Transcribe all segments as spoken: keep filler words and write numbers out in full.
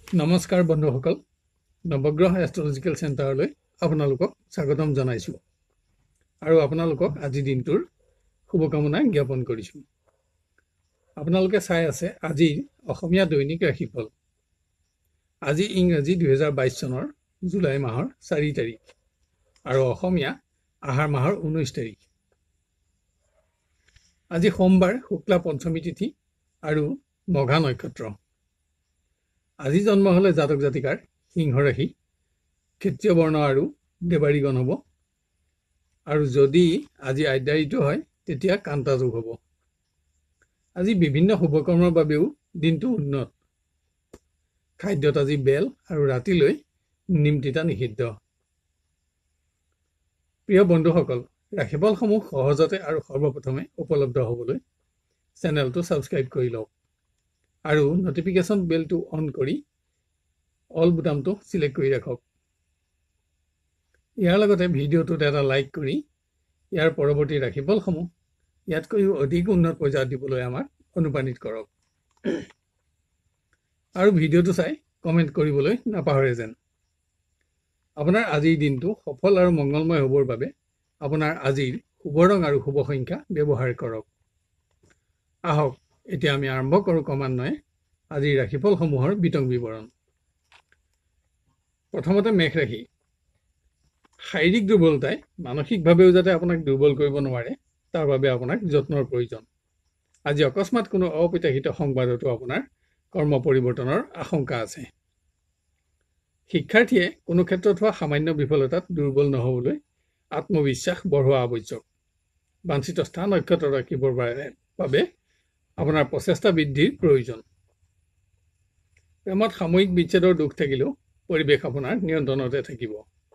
নমস্কাৰ বন্ধুসকল নৱগ্ৰহ এষ্ট্ৰলজিকেল চেণ্টাৰলৈ আপোনালোকক স্বাগতম জনাইছো আৰু আপোনালোকক আজি দিনটোৰ শুভকামনা জ্ঞাপন কৰিছো আপোনালোকে চাই আছে আজি অসমীয়া দৈনিক ৰাশিফল আজি ইংৰাজী দুই হাজাৰ বাইছ চনৰ জুলাই মাহৰ চাৰি তাৰিখ আৰু অসমীয়া আহাৰ মাহৰ ঊনৈছ তাৰিখ আজি সোমবাৰ শুক্লা পঞ্চমী তিথি আৰু মঘা নক্ষত্ৰ আজি জন্ম হলে জাতক জাতিকাৰ সিংহ ৰাশি ক্ষত্ৰিয় বৰ্ণ আৰু দেৱাৰীগণ হ'ব আৰু যদি আজি আদ্যায়িত হয় তেতিয়া কান্তা যোগ হ'ব আজি বিভিন্ন শুভকৰ্মৰ বাবেও দিনটো উন্নত খাদ্যত আজি বেল আৰু ৰাতিলৈ নিম তিতা নিষিদ্ধ প্ৰিয় বন্ধুসকল ৰাশিফলসমূহ সহজতে আৰু সৰ্বপ্ৰথমে উপলব্ধ হ'বলৈ চেনেলটো সাবস্ক্ৰাইব কৰি লওক আৰু নটিফিকেশন বেলটো অন কৰি অল বুটামটো সিলেক্ট কৰি ৰাখক ইয়াৰ লগতে ভিডিঅ'টোত এটা লাইক কৰি ইয়াৰ পৰৱৰ্তী ৰাশিফলসমূহ ইয়াতকৈও অধিক উন্নত পৰ্যায়ত দিবলৈ আমাক অনুপ্ৰাণিত কৰক আৰু ভিডিঅ'টো চাই কমেন্ট কৰিবলৈ নাপাহৰে যেন আপোনাৰ আজিৰ দিনটো সফল আৰু মংগলময় হ'বৰ বাবে আপোনাৰ আজিৰ শুভ ৰং আৰু শুভ সংখ্যা ব্যৱহাৰ কৰক আহক এতিয়া আমি আৰম্ভ কৰো ক্ৰমান্বয়ে আজিৰ ৰাশিফলসমূহৰ বিতং বিৱৰণ প্ৰথমতে মেষ ৰাশি শাৰীৰিক দুৰ্বলতাই মানসিকভাৱেও যাতে আপোনাক দুৰ্বল কৰিব নোৱাৰে তাৰ বাবে আপোনাক যত্নৰ প্ৰয়োজন আজি অকস্মাত কোনো অপ্ৰত্যাশিত সংবাদতো আপোনাৰ কৰ্ম পৰিৱৰ্তনৰ আশংকা আছে শিক্ষাৰ্থীয়ে কোনো ক্ষেত্ৰত হোৱা সামান্য বিফলতাত দুৰ্বল নহবলৈ আত্মবিশ্বাস বঢ়োৱা আৱশ্যক বাঞ্ছিত স্থান অক্ষত ৰাখিবৰ বাবে আপোনাৰ প্ৰচেষ্টা বৃদ্ধিৰ প্ৰয়োজন প্ৰেমত সাময়িক বিচ্ছেদৰ দুখ থাকিলেও পৰিৱেশ আপোনাৰ নিয়ন্ত্ৰণতে থাকিব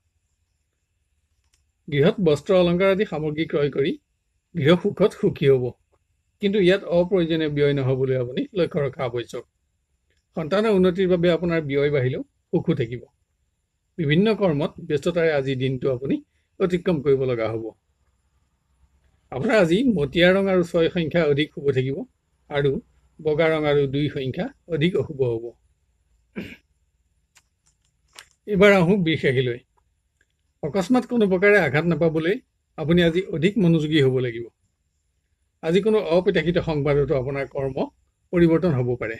গৃহত বস্ত্ৰ অলংকাৰ আদি সামগ্ৰী ক্ৰয় কৰি গৃহ সুখত সুখী হ'ব কিন্তু ইয়াত অপ্ৰয়োজনীয় ব্যয় নহবলৈ আপুনি লক্ষ্য ৰখা আৱশ্যক সন্তানৰ উন্নতিৰ বাবে আপোনাৰ ব্যয় বাঢ়িলেও সুখো থাকিব বিভিন্ন কৰ্মত ব্যস্ততাৰে আজি দিনটো আপুনি অতিক্ৰম কৰিব লগা হ'ব আপোনাৰ আজি মটিয়া ৰং আৰু ছয় সংখ্যা অধিক শুভ থাকিব আৰু বগা ৰং আৰু দুই সংখ্যা অধিক অশুভ হ'ব এবাৰ আহো বৃষ ৰাশিলৈ অকস্মাত কোনো প্ৰকাৰে আঘাত নাপাবলৈ আপুনি আজি অধিক মনোযোগী হ'ব লাগিব আজি কোনো অপ্ৰত্যাশিত সংবাদতো আপোনাৰ কৰ্ম পৰিৱৰ্তন হ'ব পাৰে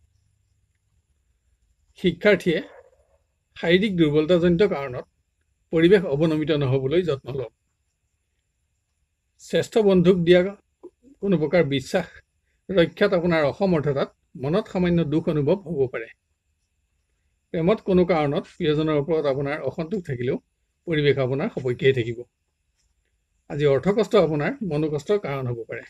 শিক্ষাৰ্থীয়ে শাৰীৰিক দুৰ্বলতাজনিত কাৰণত পৰিৱেশ অৱনমিত নহবলৈ যত্ন লওক শ্ৰেষ্ঠ বন্ধুক দিয়া কোনো প্ৰকাৰ বিশ্বাস ৰক্ষাত আপোনাৰ অসমৰ্থতাত মনত সামান্য দুখ অনুভৱ হ'ব পাৰে প্ৰেমত কোনো কাৰণত প্ৰিয়জনৰ ওপৰত আপোনাৰ অসন্তোষ থাকিলেও পৰিৱেশ আপোনাৰ সপক্ষেই থাকিব আজি অৰ্থকষ্ট আপোনাৰ মনোকষ্টৰ কাৰণ হ'ব পাৰে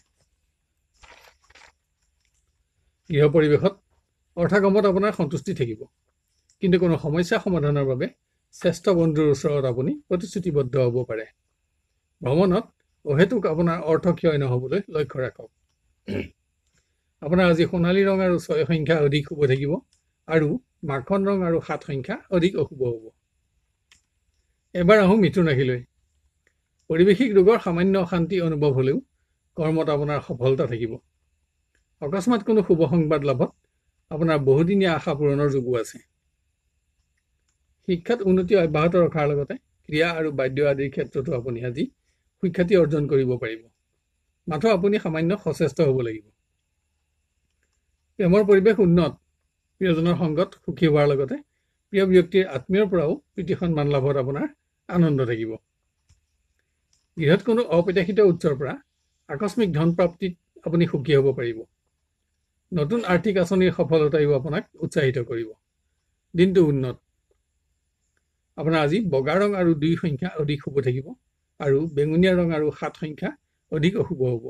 গৃহ পৰিৱেশত অৰ্থগমত আপোনাৰ সন্তুষ্টি থাকিব কিন্তু কোনো সমস্যা সমাধানৰ বাবে শ্ৰেষ্ঠ বন্ধুৰ ওচৰত আপুনি প্ৰতিশ্ৰুতিবদ্ধ হ'ব পাৰে ভ্ৰমণত অহেতুক আপোনাৰ অৰ্থ ক্ষয় নহ'বলৈ লক্ষ্য ৰাখক আপোনাৰ আজি সোণালী ৰং আৰু ছয় সংখ্যা অধিক শুভ থাকিব আৰু মাখন ৰং আৰু সাত সংখ্যা অধিক অশুভ হ'ব এবাৰ আহো মিথুন ৰাশিলৈ পৰিৱেশিক ৰোগৰ সামান্য অশান্তি অনুভৱ হ'লেও কৰ্মত আপোনাৰ সফলতা থাকিব অকস্মাত কোনো শুভ সংবাদ লাভত আপোনাৰ বহুদিনীয়া আশা পূৰণৰ যোগো আছে শিক্ষাত উন্নতি অব্যাহত ৰখাৰ লগতে ক্ৰিয়া আৰু বাদ্য আদিৰ ক্ষেত্ৰতো আপুনি আজি সুখ্যাতি অৰ্জন কৰিব পাৰিব মাথো আপুনি সামান্য সচেষ্ট হ'ব লাগিব প্ৰেমৰ পৰিৱেশ উন্নত প্ৰিয়জনৰ সংগত সুখী হোৱাৰ লগতে প্ৰিয় ব্যক্তিৰ আত্মীয়ৰ পৰাও প্ৰীতি সন্মান লাভত আপোনাৰ আনন্দ থাকিব গৃহত কোনো অপ্ৰত্যাশিত উৎসৰ পৰা আকস্মিক ধন প্ৰাপ্তিত আপুনি সুখী হ'ব পাৰিব নতুন আৰ্থিক আঁচনিৰ সফলতায়ো আপোনাক উৎসাহিত কৰিব দিনটো উন্নত আপোনাৰ আজি বগা ৰং আৰু দুই সংখ্যা অধিক শুভ থাকিব আৰু বেঙুনীয়া ৰং আৰু সাত সংখ্যা অধিক অশুভ হ'ব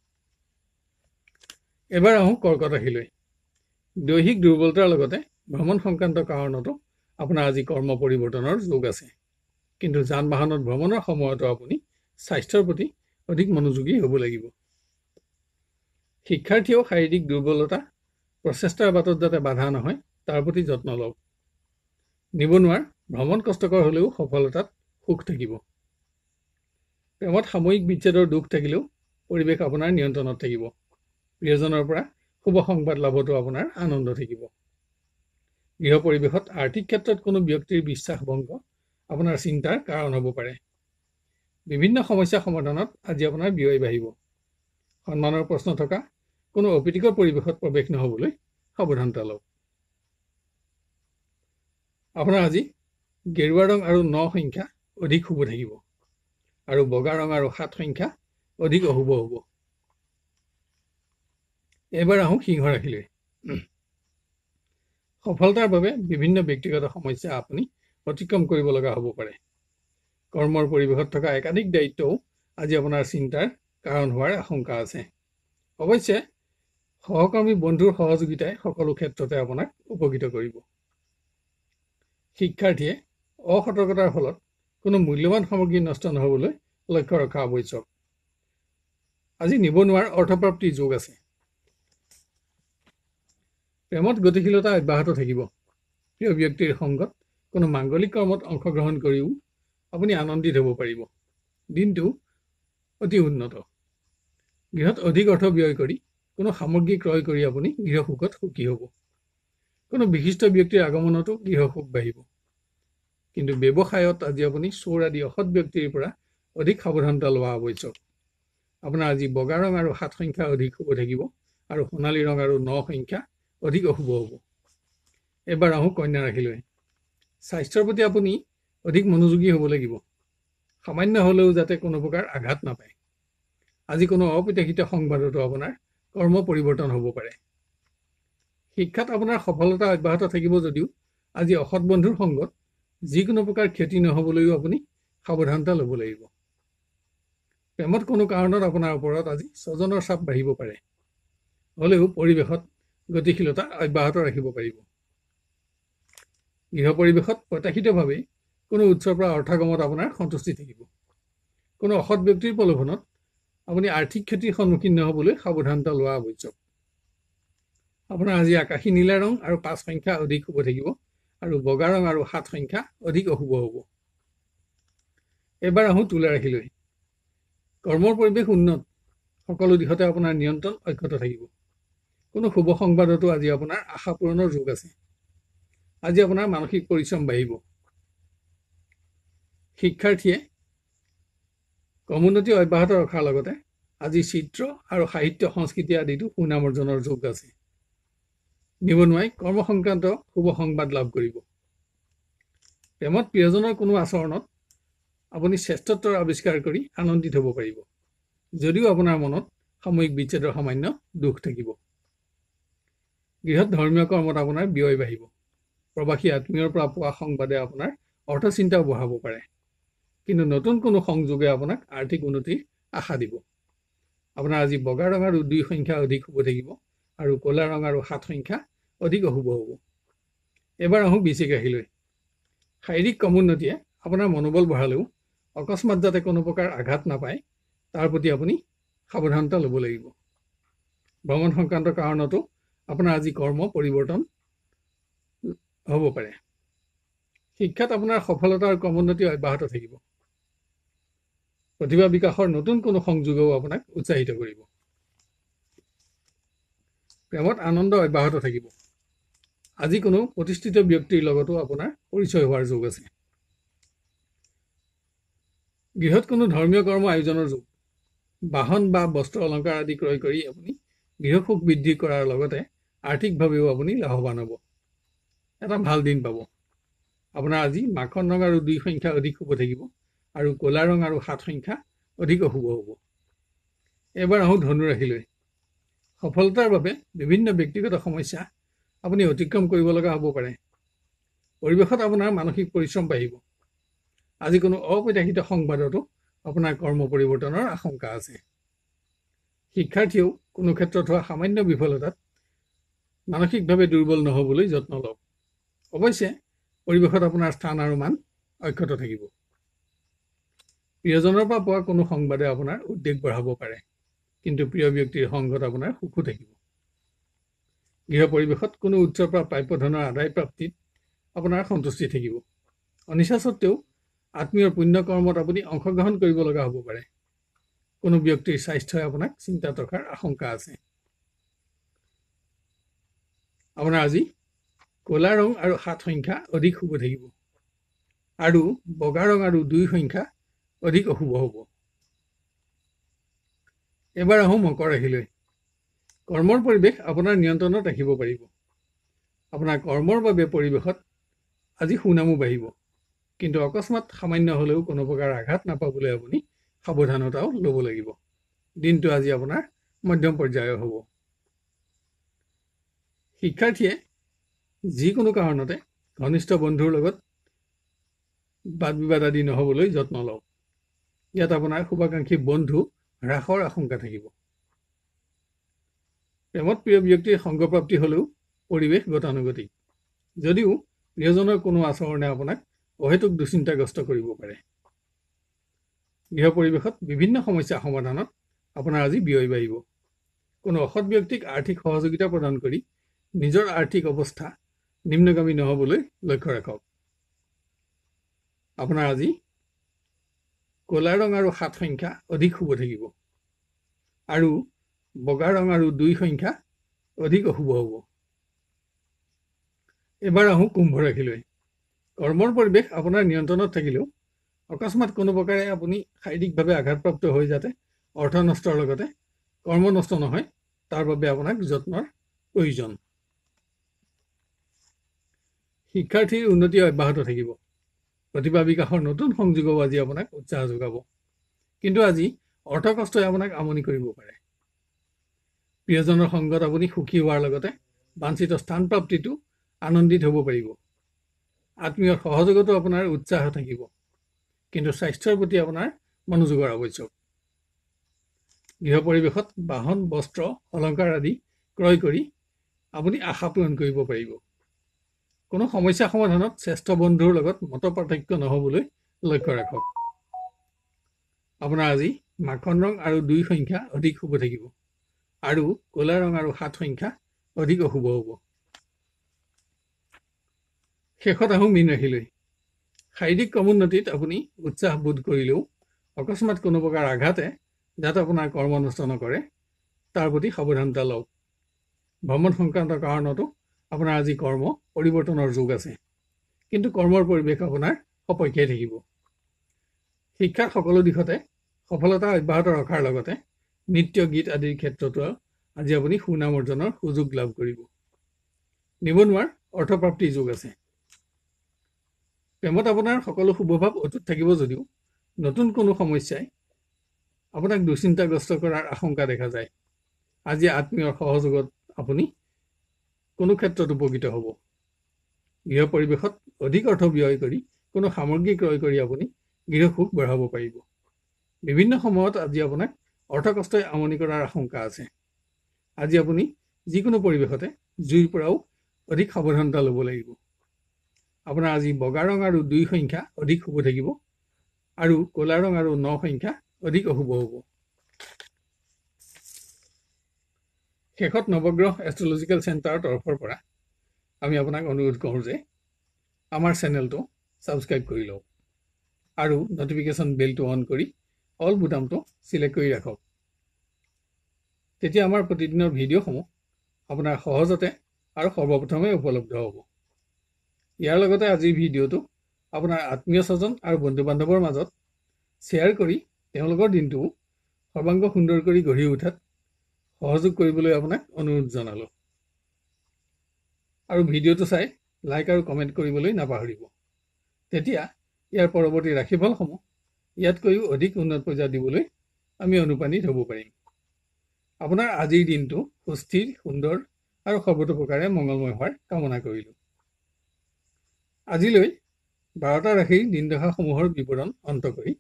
এবাৰ আহো কৰ্কট ৰাশিলৈ দৈহিক দুৰ্বলতাৰ লগতে ভ্ৰমণ সংক্ৰান্ত কাৰণতো আপোনাৰ আজি কৰ্ম পৰিৱৰ্তনৰ যোগ আছে কিন্তু যান বাহনত ভ্ৰমণৰ সময়তো আপুনি স্বাস্থ্যৰ প্ৰতি অধিক মনোযোগী হ'ব লাগিব শিক্ষাৰ্থীয়েও শাৰীৰিক দুৰ্বলতা প্ৰচেষ্টাৰ বাটত যাতে বাধা নহয় তাৰ প্ৰতি যত্ন লওক নিবনুৱাৰ ভ্ৰমণ কষ্টকৰ হ'লেও সফলতাত সুখ থাকিব প্ৰেমত সাময়িক বিচ্ছেদৰ দুখ থাকিলেও পৰিৱেশ আপোনাৰ নিয়ন্ত্ৰণত থাকিব প্ৰিয়জনৰ পৰা শুভ সংবাদ লাভতো আপোনাৰ আনন্দ থাকিব গৃহ পৰিৱেশত আৰ্থিক ক্ষেত্ৰত কোনো ব্যক্তিৰ বিশ্বাস ভংগ আপোনাৰ চিন্তাৰ কাৰণ হ'ব পাৰে। বিভিন্ন সমস্যা সমাধানত আজি আপোনাৰ ব্যয় বাঢ়িব। সন্মানৰ প্ৰশ্ন থকা কোনো অপ্ৰীতিকৰ পৰিৱেশত প্ৰৱেশ নহ'বলৈ সাৱধানতা লওক। আপোনাৰ আজি গেৰুৱা ৰং আৰু ন সংখ্যা অধিক শুভ থাকিব আৰু বগা ৰং আৰু সাত সংখ্যা অধিক অশুভ হ'ব। এবাৰ আহোঁ সিংহ ৰাশিলৈ। সফলতাৰ বাবে বিভিন্ন ব্যক্তিগত সমস্যা আপুনি অতিক্ৰম কৰিব লগা হ'ব পাৰে। কৰ্মৰ পৰিৱেশত থকা একাধিক দায়িত্বও আজি আপোনাৰ চিন্তাৰ কাৰণ হোৱাৰ আশংকা আছে। অৱশ্যে সহকৰ্মী বন্ধুৰ সহযোগিতাই সকলো ক্ষেত্ৰতে আপোনাক উপকৃত কৰিব। শিক্ষাৰ্থীয়ে অসতৰ্কতাৰ ফলত কোনো মূল্যৱান সামগ্ৰী নষ্ট নহ'বলৈ লক্ষ্য ৰখা আৱশ্যক। আজি নিবনুৱাৰ অৰ্থপ্ৰাপ্তিৰ যোগ আছে। প্ৰেমত গতিশীলতা অব্যাহত থাকিব। প্ৰিয় ব্যক্তিৰ সংগত কোনো মাংগলিক কৰ্মত অংশগ্ৰহণ কৰিও আপুনি আনন্দিত হ'ব পাৰিব। দিনটো অতি উন্নত। গৃহত অধিক অৰ্থ ব্যয় কৰি কোনো সামগ্ৰী ক্ৰয় কৰি আপুনি গৃহ সুখত সুখী হ'ব। কোনো বিশিষ্ট ব্যক্তিৰ আগমনতো গৃহ সুখ বাঢ়িব। কিন্তু ব্যৱসায়ত আজি আপুনি চোৰ আদি অসৎ ব্যক্তিৰ পৰা অধিক সাৱধানতা লোৱা আৱশ্যক। আপোনাৰ আজি বগা ৰং আৰু সাত সংখ্যা অধিক শুভ থাকিব আৰু সোণালী ৰং আৰু ন সংখ্যা অধিক অশুভ হ'ব। এবাৰ আহোঁ কন্যা ৰাশিলৈ। স্বাস্থ্যৰ প্ৰতি আপুনি অধিক মনোযোগী হ'ব লাগিব। সামান্য হ'লেও যাতে কোনো প্ৰকাৰ আঘাত নাপায়। আজি কোনো অপ্ৰত্যাশিত সংবাদতো আপোনাৰ কৰ্ম পৰিৱৰ্তন হ'ব পাৰে। শিক্ষাত আপোনাৰ সফলতা অব্যাহত থাকিব যদিও আজি অসৎ বন্ধুৰ সংগত যিকোনো প্ৰকাৰ ক্ষতি নহ'বলৈও আপুনি সাৱধানতা ল'ব লাগিব। প্ৰেমত কোনো কাৰণত আপোনাৰ ওপৰত আজি স্বজনৰ চাপ বাঢ়িব পাৰে। হ'লেও পৰিৱেশত গতিশীলতা অব্যাহত ৰাখিব পাৰিব। গৃহ পৰিৱেশত প্ৰত্যাশিতভাৱে কোনো উৎসৰ পৰা অৰ্থগমত আপোনাৰ সন্তুষ্টি থাকিব। কোনো অসৎ ব্যক্তিৰ প্ৰলোভনত আপুনি আৰ্থিক ক্ষতিৰ সন্মুখীন নহ'বলৈ সাৱধানতা লোৱা আৱশ্যক। আপোনাৰ আজি আকাশী নীলা ৰং আৰু পাঁচ সংখ্যা অধিক শুভ থাকিব আৰু বগা ৰং আৰু সাত সংখ্যা অধিক অশুভ হ'ব। এবাৰ আহোঁ তুলা ৰাশিলৈ। কৰ্মৰ পৰিৱেশ উন্নত। সকলো দিশতে আপোনাৰ নিয়ন্ত্ৰণ অক্ষত থাকিব। কোনো শুভ সংবাদতো আজি আপোনাৰ আশা পূৰণৰ যোগ আছে। আজি আপোনাৰ মানসিক পৰিশ্ৰম বাঢ়িব। শিক্ষাৰ্থীয়ে কৰ্মোন্নতি অব্যাহত ৰখাৰ লগতে আজি চিত্ৰ আৰু সাহিত্য সংস্কৃতি আদিতো সুনাম অৰ্জনৰ যোগ আছে। নিবনুৱাই কৰ্ম সংক্ৰান্ত শুভ সংবাদ লাভ কৰিব। প্ৰেমত প্ৰিয়জনৰ কোনো আচৰণত আপুনি শ্ৰেষ্ঠত্বৰ আৱিষ্কাৰ কৰি আনন্দিত হ'ব পাৰিব। যদিও আপোনাৰ মনত সাময়িক বিচ্ছেদৰ সামান্য দুখ থাকিব। গৃহত ধৰ্মীয় কৰ্মত আপোনাৰ ব্যয় বাঢ়িব। প্ৰবাসী আত্মীয়ৰ পৰা পোৱা সংবাদে আপোনাৰ অৰ্থচিন্তাও বঢ়াব পাৰে। কিন্তু নতুন কোনো সংযোগে আপোনাক আৰ্থিক উন্নতিৰ আশা দিব। আপোনাৰ আজি বগা ৰং আৰু দুই সংখ্যা অধিক শুভ থাকিব আৰু ক'লা ৰং আৰু সাত সংখ্যা অধিক অশুভ হ'ব। এবাৰ আহোঁ বৃশ্চিক ৰাশিলৈ। শাৰীৰিক কৰ্মোন্নতিয়ে আপোনাৰ মনোবল বঢ়ালেও অকস্মাত যাতে কোনো প্ৰকাৰ আঘাত নাপায় তাৰ প্ৰতি আপুনি সাৱধানতা ল'ব লাগিব। ভ্ৰমণ সংক্ৰান্ত কাৰণতো আপোনাৰ আজি কৰ্ম পৰিৱৰ্তন হ'ব পাৰে। শিক্ষাত আপোনাৰ সফলতা আৰু কৰ্মোন্নতি অব্যাহত থাকিব। প্ৰতিভা বিকাশৰ নতুন কোনো সংযোগেও আপোনাক উৎসাহিত কৰিব। প্ৰেমত আনন্দ অব্যাহত থাকিব। আজি কোনো প্ৰতিষ্ঠিত ব্যক্তিৰ লগতো আপোনাৰ পৰিচয় হোৱাৰ যোগ আছে। গৃহত কোনো ধৰ্মীয় কৰ্ম আয়োজনৰ যোগ। বাহন বা বস্ত্ৰ অলংকাৰ আদি ক্ৰয় কৰি আপুনি গৃহ সুখ বৃদ্ধি কৰাৰ লগতে আৰ্থিকভাৱেও আপুনি লাভৱান হ'ব। এটা ভাল দিন পাব। আপোনাৰ আজি মাখন ৰং আৰু দুই সংখ্যা অধিক শুভ থাকিব আৰু ক'লা ৰং আৰু সাত সংখ্যা অধিক অশুভ হ'ব। এবাৰ আহোঁ ধনু ৰাশিলৈ। সফলতাৰ বাবে বিভিন্ন ব্যক্তিগত সমস্যা আপুনি অতিক্ৰম কৰিব লগা হ'ব পাৰে। পৰিৱেশত আপোনাৰ মানসিক পৰিশ্ৰম বাঢ়িব। আজি কোনো অপ্ৰত্যাশিত সংবাদতো আপোনাৰ কৰ্ম পৰিৱৰ্তনৰ আশংকা আছে। শিক্ষাৰ্থীয়েও কোনো ক্ষেত্ৰত হোৱা সামান্য বিফলতাত মানসিকভাৱে দুৰ্বল নহ'বলৈ যত্ন লওক। অৱশ্যে পৰিৱেশত আপোনাৰ স্থান আৰু মান অক্ষত থাকিব। প্ৰিয়জনৰ পৰা পোৱা কোনো সংবাদে আপোনাৰ উদ্বেগ বঢ়াব পাৰে। কিন্তু প্ৰিয় ব্যক্তিৰ সংগত আপোনাৰ সুখো থাকিব। গৃহ পৰিৱেশত কোনো উৎসৰ পৰা প্ৰাপ্য ধনৰ আদায় প্ৰাপ্তিত আপোনাৰ সন্তুষ্টি থাকিব। অনিচ্ছা সত্ত্বেও আত্মীয়ৰ পুণ্য কৰ্মত আপুনি অংশগ্ৰহণ কৰিব লগা হ'ব পাৰে। কোনো ব্যক্তিৰ স্বাস্থ্যই আপোনাক চিন্তাত ৰখাৰ আশংকা আছে। আপোনাৰ আজি কলা ৰং আৰু সাত সংখ্যা অধিক শুভ থাকিব আৰু বগা ৰং আৰু দুই সংখ্যা অধিক অশুভ হ'ব। এবাৰ আহোঁ মকৰ ৰাশিলৈ। কৰ্মৰ পৰিৱেশ আপোনাৰ নিয়ন্ত্ৰণত ৰাখিব পাৰিব। আপোনাৰ কৰ্মৰ বাবে পৰিৱেশত আজি সুনামো বাঢ়িব, কিন্তু অকস্মাত সামান্য হ'লেও কোনো প্ৰকাৰ আঘাত নাপাবলৈ আপুনি সাৱধানতাও ল'ব লাগিব। দিনটো আজি আপোনাৰ মধ্যম পৰ্যায়ৰ হ'ব। শিক্ষাৰ্থীয়ে যিকোনো কাৰণতে ঘনিষ্ঠ বন্ধুৰ লগত বাদ বিবাদ আদি নহ'বলৈ যত্ন লওক। ইয়াত আপোনাৰ শুভাকাংক্ষী বন্ধু হ্ৰাসৰ আশংকা থাকিব। প্ৰেমত প্ৰিয় ব্যক্তিৰ সংগপ্ৰাপ্তি হ'লেও পৰিৱেশ গতানুগতিক, যদিও প্ৰিয়জনৰ কোনো আচৰণে আপোনাক অহেতুক দুশ্চিন্তাগ্ৰস্ত কৰিব পাৰে। গৃহ পৰিৱেশত বিভিন্ন সমস্যা সমাধানত আপোনাৰ আজি ব্যয় বাঢ়িব। কোনো অসৎ ব্যক্তিক আৰ্থিক সহযোগিতা প্ৰদান কৰি নিজৰ আৰ্থিক অৱস্থা নিম্নগামী নহ'বলৈ লক্ষ্য ৰাখক। আপোনাৰ আজি কলা ৰং আৰু সাত সংখ্যা অধিক শুভ থাকিব আৰু বগা ৰং আৰু দুই সংখ্যা অধিক অশুভ হ'ব। এবাৰ আহোঁ কুম্ভ ৰাশিলৈ। কৰ্মৰ পৰিৱেশ আপোনাৰ নিয়ন্ত্ৰণত থাকিলেও অকস্মাত কোনো প্ৰকাৰে আপুনি শাৰীৰিকভাৱে আঘাতপ্ৰাপ্ত হৈ যাতে অৰ্থ নষ্টৰ লগতে কৰ্ম নষ্ট নহয়, তাৰ বাবে আপোনাক যত্নৰ প্ৰয়োজন। শিক্ষাৰ্থীৰ উন্নতি অব্যাহত থাকিব। প্ৰতিভা বিকাশৰ নতুন সংযোগও আজি আপোনাক উৎসাহ যোগাব, কিন্তু আজি অৰ্থ কষ্টই আপোনাক আমনি কৰিব পাৰে। প্ৰিয়জনৰ সংগত আপুনি সুখী হোৱাৰ লগতে বাঞ্ছিত স্থান প্ৰাপ্তিটো আনন্দিত হ'ব পাৰিব। আত্মীয়ৰ সহযোগতো আপোনাৰ উৎসাহ থাকিব, কিন্তু স্বাস্থ্যৰ প্ৰতি আপোনাৰ মনোযোগৰ আৱশ্যক। গৃহ পৰিৱেশত বাহন, বস্ত্ৰ, অলংকাৰ আদি ক্ৰয় কৰি আপুনি আশা পূৰণ কৰিব পাৰিব। কোনো সমস্যা সমাধানত শ্ৰেষ্ঠ বন্ধুৰ লগত মত পাৰ্থক্য নহ'বলৈ লক্ষ্য ৰাখক। আপোনাৰ আজি মাখন ৰং আৰু দুই সংখ্যা অধিক শুভ থাকিব আৰু কলা ৰং আৰু সাত সংখ্যা অধিক অশুভ হ'ব। শেষত আহোঁ মীন ৰাশিলৈ। শাৰীৰিক ক্ৰমোন্নতিত আপুনি উৎসাহ বোধ কৰিলেও অকস্মাত কোনো প্ৰকাৰ আঘাতে যাতে আপোনাৰ কৰ্ম নষ্ট নকৰে, তাৰ প্ৰতি সাৱধানতা লওক। ভ্ৰমণ সংক্ৰান্ত কাৰণতো আপোনাৰ আজি কৰ্ম পৰিৱৰ্তনৰ যোগ আছে, কিন্তু কৰ্মৰ পৰিৱেশ আপোনাৰ সপক্ষে থাকিব। শিক্ষাৰ সকলো দিশতে সফলতা অব্যাহত ৰখাৰ লগতে নৃত্য, গীত আদিৰ ক্ষেত্ৰতো আজি আপুনি সুনাম অৰ্জনৰ সুযোগ লাভ কৰিব। নিবনুৱাৰ অৰ্থপ্ৰাপ্তিৰ যোগ আছে। প্ৰেমত আপোনাৰ সকলো শুভভাৱ অটুট থাকিব যদিও নতুন কোনো সমস্যাই আপোনাক দুশ্চিন্তাগ্ৰস্ত কৰাৰ আশংকা দেখা যায়। আজি আত্মীয়ৰ সহযোগত আপুনি কোনো ক্ষেত্ৰত উপকৃত হ'ব। গৃহ পৰিৱেশত অধিক অৰ্থ ব্যয় কৰি কোনো সামগ্ৰী ক্ৰয় কৰি আপুনি গৃহ সুখ বঢ়াব পাৰিব। বিভিন্ন সময়ত আজি আপোনাক অৰ্থ কষ্টই আমনি কৰাৰ আশংকা আছে। আজি আপুনি যিকোনো পৰিৱেশতে জুইৰ পৰাও অধিক সাৱধানতা ল'ব লাগিব। আপোনাৰ আজি বগা ৰং আৰু দুই সংখ্যা অধিক শুভ থাকিব আৰু কলা ৰং আৰু ন সংখ্যা অধিক অশুভ হ'ব। শেষত নৱগ্ৰহ এষ্ট্ৰলজিকেল চেণ্টাৰৰ তৰফৰ পৰা আমি আপোনাক অনুৰোধ কৰোঁ যে আমাৰ চেনেলটো ছাবস্ক্ৰাইব কৰি লওক আৰু নটিফিকেশ্যন বেলটো অন কৰি অল বুটামটো চিলেক্ট কৰি ৰাখক। তেতিয়া আমাৰ প্ৰতিদিনৰ ভিডিঅ'সমূহ আপোনাৰ সহজতে আৰু সৰ্বপ্ৰথমে উপলব্ধ হ'ব। ইয়াৰ লগতে আজিৰ ভিডিঅ'টো আপোনাৰ আত্মীয় স্বজন আৰু বন্ধু বান্ধৱৰ মাজত শ্বেয়াৰ কৰি তেওঁলোকৰ দিনটো সৰ্বাংগ সুন্দৰ কৰি গঢ়ি উঠাত সহযোগ কৰিবলৈ আপোনাক অনুৰোধ জনালোঁ। আৰু ভিডিঅ'টো চাই লাইক আৰু কমেণ্ট কৰিবলৈ নাপাহৰিব। তেতিয়া ইয়াৰ পৰৱৰ্তী ৰাশিফলসমূহ ইয়াতকৈও অধিক উন্নত পৰ্যায়ত দিবলৈ আমি অনুপ্ৰাণিত হ'ব পাৰিম। আপোনাৰ আজিৰ দিনটো সুস্থিৰ, সুন্দৰ আৰু সৰ্বতোপ্ৰকাৰে মংগলময় হোৱাৰ কামনা কৰিলোঁ। আজিলৈ বাৰটা ৰাশিৰ দিনদশাসমূহৰ বিৱৰণ অন্ত কৰি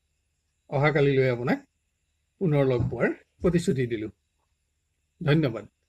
অহাকালিলৈ আপোনাক পুনৰ লগ পোৱাৰ প্ৰতিশ্ৰুতি দিলোঁ। ধন্যবাদ।